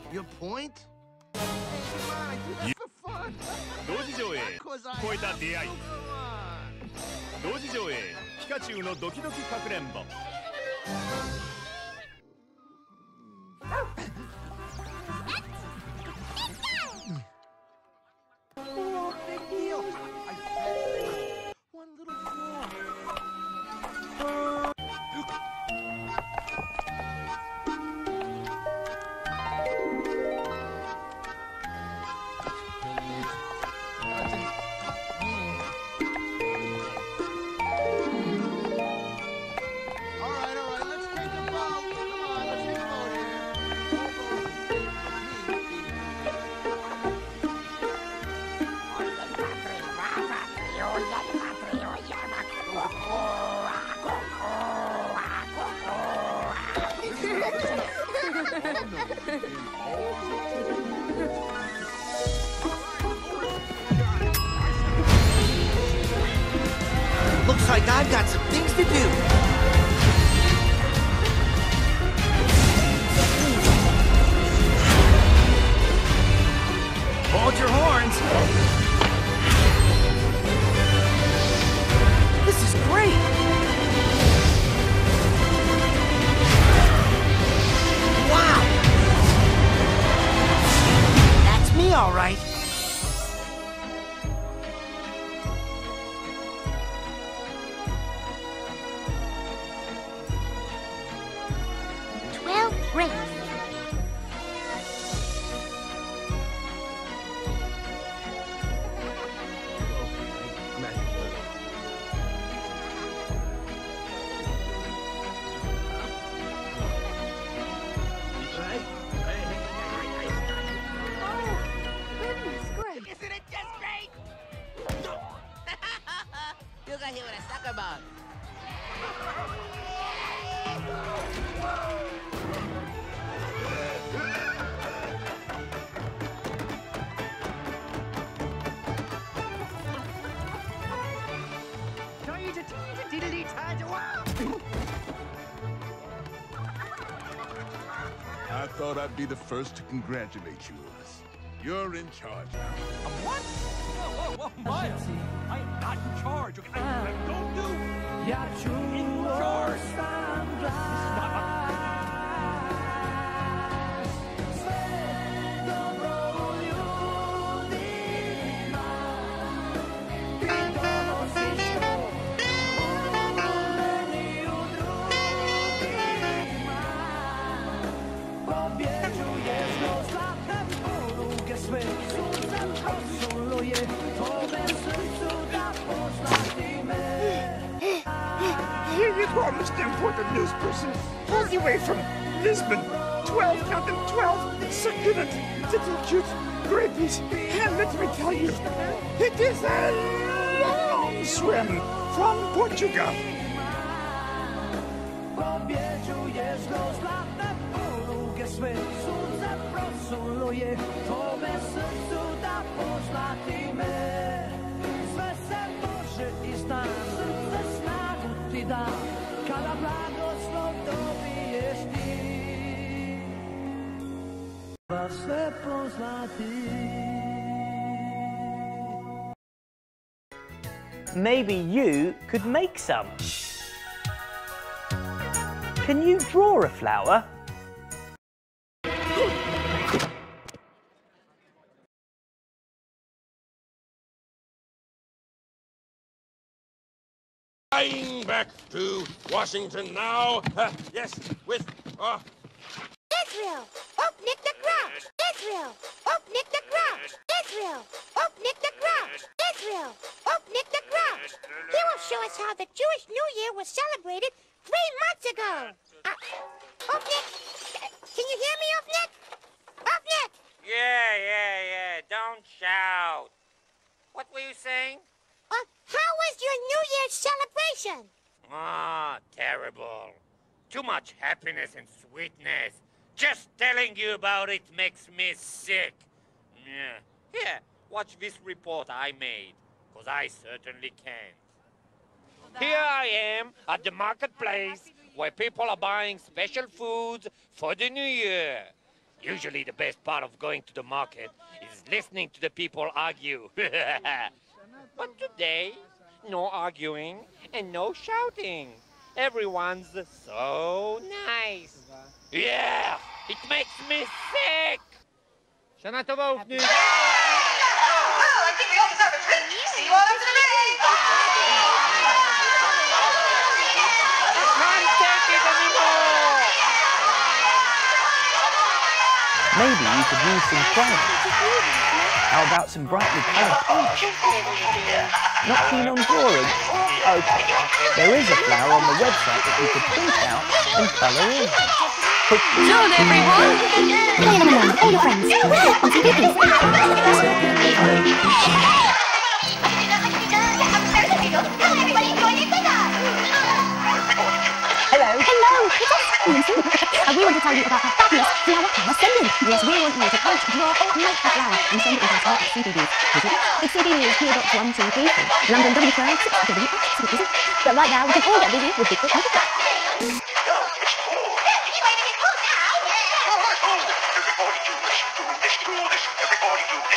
Your point? Hey, come on, I do that for fun. 同時上映 Cause I 超えた出会い Come on. 同時上映ピカチュウのドキドキかくれんぼ Oh, big deal. One little more. All right, let's take a boat. Come on, let's take a boat here. Looks like I've got some things to do. Hold your horns. This is great. Wow. That's me, all right. Great. Isn't it just great? You got hit with a sucker bug. I thought I'd be the first to congratulate you, Lewis. You're in charge now. What? Whoa, Miles! I am not in charge. Okay? I don't do in charge. This is not Poor Mr. Important News Person, all the way from Lisbon. 12, count them 12, succulent, little cute grapies. And let me tell you, it is a long swim from Portugal. Maybe you could make some. Can you draw a flower? Flying back to Washington now. Yes, with Israel, Nick the Grouch! Israel, Nick the Grouch! Israel, Nick the Grouch! Israel, Nick the Grouch! He will show us how the Jewish New Year was celebrated 3 months ago. Nick, can you hear me, Nick? Nick! Yeah. Don't shout. What were you saying? How was your New Year's celebration? Ah, terrible. Too much happiness and sweetness. Just telling you about it makes me sick. Yeah. Here, watch this report I made, 'cause I certainly can't. Here I am at the marketplace where people are buying special foods for the New Year. Usually the best part of going to the market is listening to the people argue. But today, no arguing and no shouting. Everyone's so nice. Yeah, it makes me sick. Shana tova ufni. I think we all deserve a treat. See you all after the race. I can't take it anymore. Maybe you could use some crayons. How about some brightly coloured paints? Not keen on drawing? Okay, there is a flower on the website that you could print out and colour in. John, everyone! All your friends. On TV, please. Hello. Hello, it's us, Nancy. And we want to tell you about our fabulous flower power sending. Yes, we want you to paint, draw, or make a flower and send it with our smart CDs. Visit it's CDs PO Box 1234, London W12 6WX. But right now, we can all get busy with Big Quick Magic Book. Everybody do this, everybody do this.